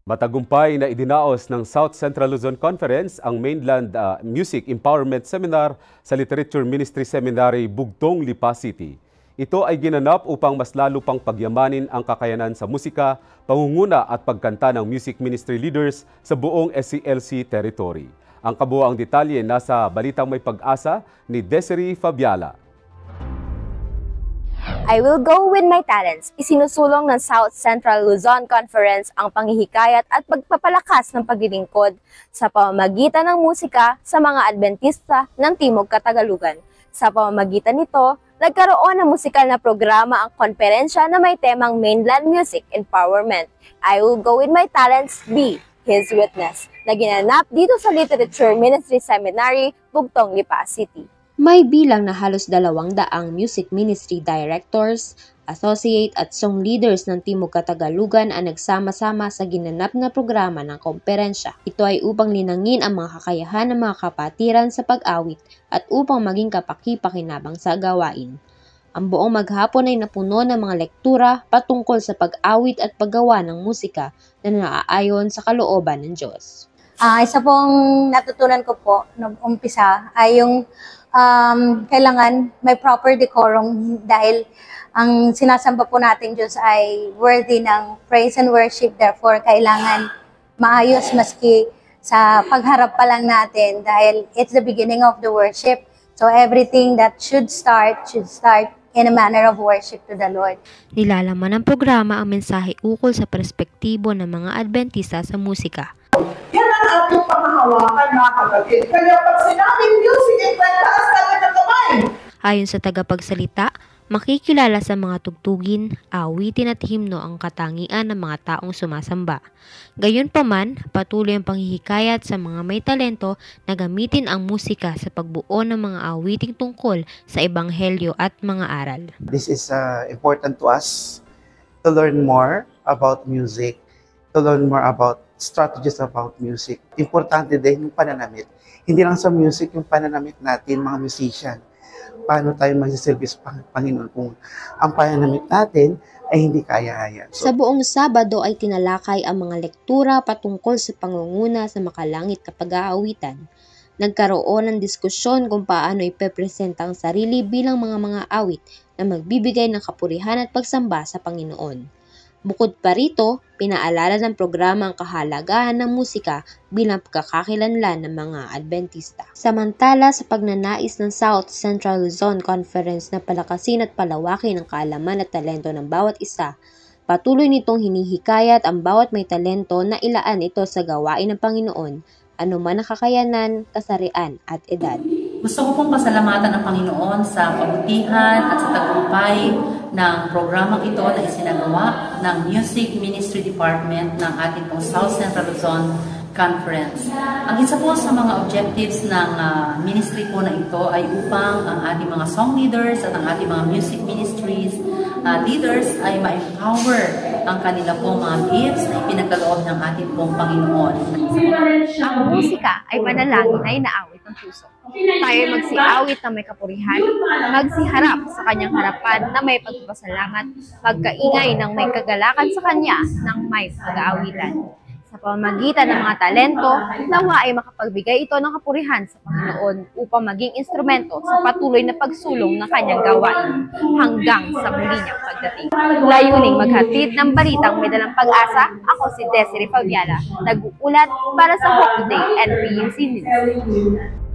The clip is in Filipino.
Matagumpay na idinaos ng South Central Luzon Conference ang Mainland Music Empowerment Seminar sa Literature Ministry Seminary, Bugtong, Lipa City. Ito ay ginanap upang mas lalo pang pagyamanin ang kakayanan sa musika, pangunguna at pagkanta ng music ministry leaders sa buong SCLC territory. Ang kabuoang detalye nasa Balitang May Pag-asa ni Desiree Fabiala. I will go with my talents. Isinusulong ng South Central Luzon Conference ang panghihikayat at pagpapalakas ng paglilingkod sa pamamagitan ng musika sa mga Adventista ng Timog Katagalugan. Sa pamamagitan nito, nagkaroon ng musikal na programa ang konferensya na may temang Mainland Music Empowerment. I will go with my talents, be His Witness, na ginanap dito sa Literature Ministry Seminary, Bugtong, Lipa City. May bilang na halos 200 music ministry directors, associate at song leaders ng Timog Katagalugan ang nagsama-sama sa ginanap na programa ng komperensya. Ito ay upang linangin ang mga kakayahan ng mga kapatiran sa pag-awit at upang maging kapaki-pakinabang sa gawain. Ang buong maghapon ay napuno ng mga lektura patungkol sa pag-awit at paggawa ng musika na naaayon sa kalooban ng Diyos. Isa pong natutunan ko po nung umpisa ay yung kailangan may proper decorum dahil ang sinasamba po natin Diyos ay worthy ng praise and worship. Therefore, kailangan maayos maski sa pagharap pa lang natin dahil it's the beginning of the worship. So everything that should start in a manner of worship to the Lord. Nilalaman ng programa ang mensahe ukol sa perspektibo ng mga Adventista sa musika. Yan ang ating panghahawakan, mga kapatid. Kaya pag sinabing music, taas ka ng kamay. Ayon sa tagapagsalita, makikilala sa mga tugtugin, awitin at himno ang katangian ng mga taong sumasamba. Gayunpaman, patuloy ang panghihikayat sa mga may talento na gamitin ang musika sa pagbuo ng mga awiting tungkol sa ebanghelyo at mga aral. This is important to us to learn more about music, to learn more about strategies about music. Importante din yung pananamit. Hindi lang sa music yung pananamit natin, mga musician. Paano tayo magsiservice sa Panginoon kung ang pananamit natin ay hindi kaya-haya. Sa buong Sabado ay tinalakay ang mga lektura patungkol sa pangunguna sa makalangit na pag-aawitan. Nagkaroon ng diskusyon kung paano ipepresenta ang sarili bilang mga awit na magbibigay ng kapurihan at pagsamba sa Panginoon. Bukod pa rito, pinaalala ng programa ang kahalagahan ng musika bilang pagkakakilanlan ng mga Adventista. Samantala, sa pagnanais ng South Central Luzon Conference na palakasin at palawakin ang kaalaman at talento ng bawat isa, patuloy nitong hinihikayat ang bawat may talento na ilaan ito sa gawain ng Panginoon, anuman ang kakayanan, kasarian at edad. Gusto ko pong pasalamatan ang Panginoon sa kabutihan at sa tagumpay ng programang ito na isinagawa ng Music Ministry Department ng ating pong South Central Luzon Conference. Ang isa po sa mga objectives ng ministry po na ito ay upang ang ating mga song leaders at ang ating mga music ministries leaders ay ma-empower ang kanila pong mga gifts na ipinagkaloob ng ating pong Panginoon. Ang musika ay panalangin na inaawit ng puso. Tayo magsiawit na may kapurihan, magsiharap sa kanyang harapan na may pagpapasalamat, magkaingay ng may kagalakan sa kanya ng may pag-aawitan. Sa pamamagitan ng mga talento, nawa ay makapagbigay ito ng kapurihan sa Panginoon upang maging instrumento sa patuloy na pagsulong ng kanyang gawain hanggang sa muli niyang pagdating. Layuning maghatid ng balitang may dalang pag-asa, ako si Desiree Fabiala, nag-uulat para sa Hope Day NPUC News.